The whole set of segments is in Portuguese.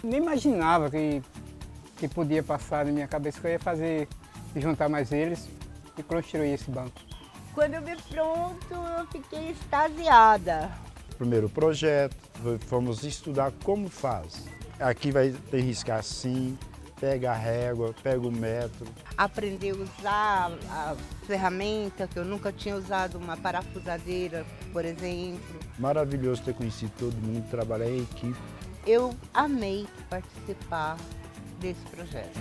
Nem imaginava que podia passar na minha cabeça que eu ia fazer, juntar mais eles e construir esse banco. Quando eu vi pronto, eu fiquei extasiada. Primeiro projeto, fomos estudar como faz. Aqui vai ter que riscar assim, pega a régua, pega o metro. Aprender a usar a ferramenta, que eu nunca tinha usado uma parafusadeira, por exemplo. Maravilhoso ter conhecido todo mundo, trabalhar em equipe. Eu amei participar desse projeto.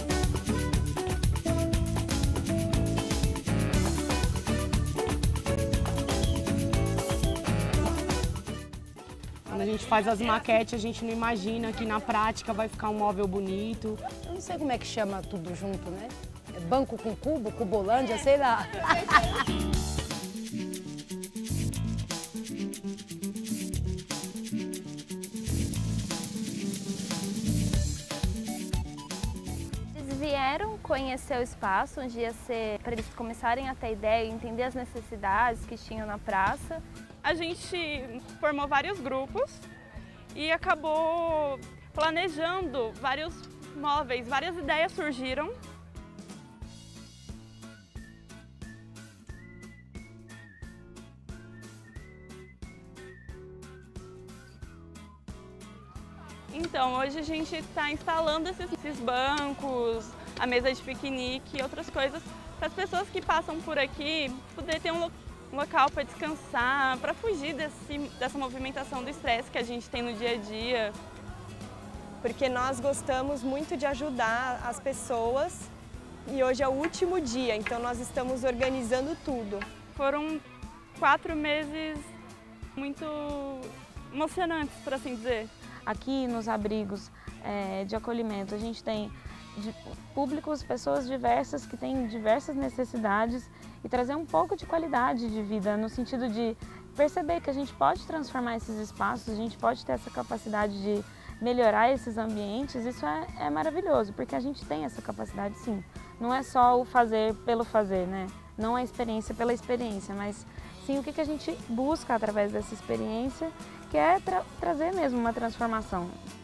Quando a gente faz as maquetes, a gente não imagina que na prática vai ficar um móvel bonito. Eu não sei como é que chama tudo junto, né? É banco com cubo, cubolândia, sei lá. Eles vieram conhecer o espaço, um dia para eles começarem a ter ideia e entender as necessidades que tinham na praça. A gente formou vários grupos e acabou planejando vários móveis, várias ideias surgiram. Então, hoje a gente está instalando esses bancos, a mesa de piquenique e outras coisas para as pessoas que passam por aqui poderem ter um local para descansar, para fugir dessa movimentação do estresse que a gente tem no dia a dia. Porque nós gostamos muito de ajudar as pessoas e hoje é o último dia, então nós estamos organizando tudo. Foram 4 meses muito emocionantes, por assim dizer. Aqui nos abrigos de acolhimento a gente tem públicos, pessoas diversas que têm diversas necessidades e trazer um pouco de qualidade de vida no sentido de perceber que a gente pode transformar esses espaços, a gente pode ter essa capacidade de melhorar esses ambientes. Isso é maravilhoso, porque a gente tem essa capacidade sim. Não é só o fazer pelo fazer, né? Não a experiência pela experiência, mas sim o que a gente busca através dessa experiência, que é trazer mesmo uma transformação.